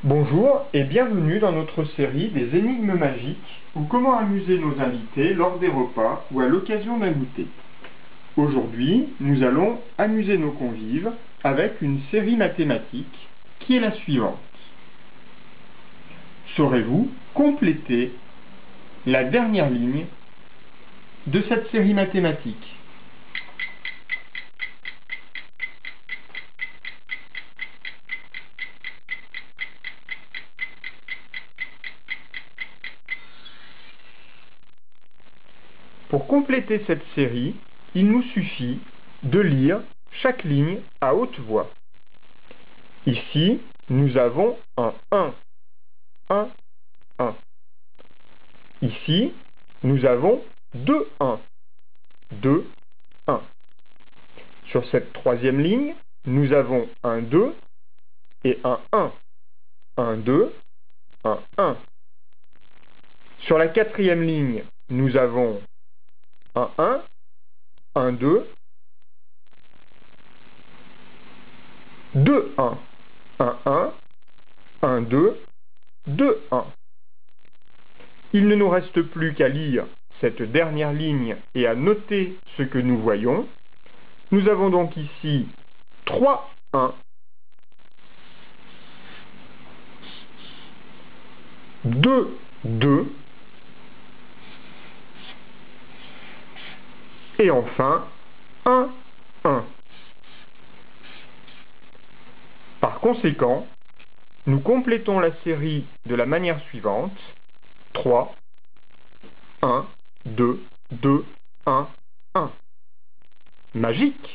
Bonjour et bienvenue dans notre série des énigmes magiques ou comment amuser nos invités lors des repas ou à l'occasion d'un goûter. Aujourd'hui, nous allons amuser nos convives avec une série mathématique qui est la suivante. Saurez-vous compléter la dernière ligne de cette série mathématique ? Pour compléter cette série, il nous suffit de lire chaque ligne à haute voix. Ici, nous avons un 1, 1, 1. Ici, nous avons 2 1, 2, 1. Sur cette troisième ligne, nous avons un 2 et un 1, 1, 2, 1, 1. Sur la quatrième ligne, nous avons un 1, un 2, 2 1, un 1, un 2, 2 1. Il ne nous reste plus qu'à lire cette dernière ligne et à noter ce que nous voyons. Nous avons donc ici 3 1, 2 2, et enfin 1 1. Par conséquent, nous complétons la série de la manière suivante: 3, 1, 2, 2, 1, 1. Magique, non ?